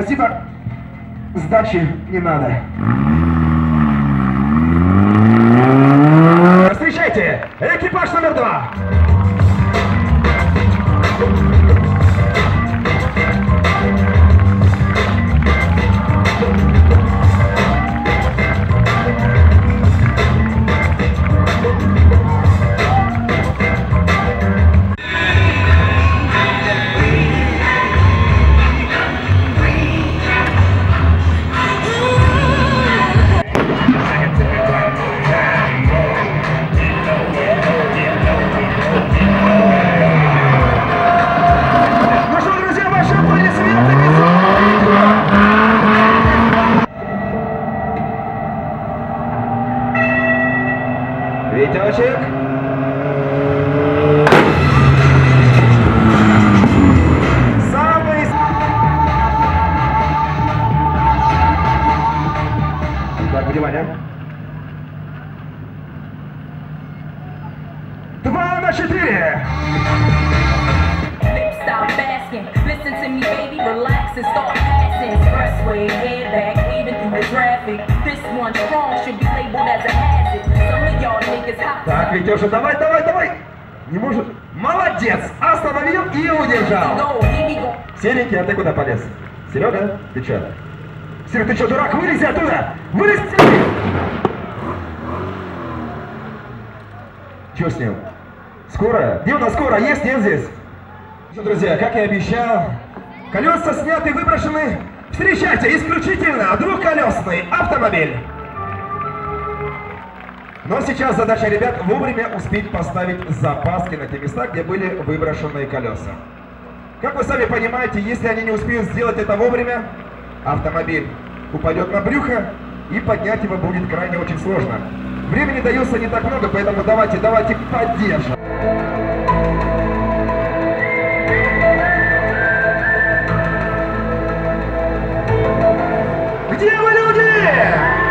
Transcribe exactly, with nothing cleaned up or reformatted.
Спасибо. Сдачи не надо. Встречайте, экипаж номер два. Витечек. Самый... Так, внимание. Два на четыре. Listen to me, baby, relax and start passing. Expressway, head back, waving through the traffic. This one strong should be labeled as a hazard. Some of y'all niggas hot. Так, Витюша, давай, давай, давай. Не может. Молодец! Остановил и удержал. Серенький, а ты куда полез? Серега, ты че? Серега, ты че, дурак? Вылези оттуда! Вылези! Че с ним? Скорая? Где у нас скорая? Есть, нет здесь? Друзья, как я обещал, колеса сняты и выброшены. Встречайте, исключительно двухколесный автомобиль. Но сейчас задача ребят вовремя успеть поставить запаски на те места, где были выброшенные колеса. Как вы сами понимаете, если они не успеют сделать это вовремя, автомобиль упадет на брюхо и поднять его будет крайне очень сложно. Времени дается не так много, поэтому давайте, давайте поддержим. Где вы, люди?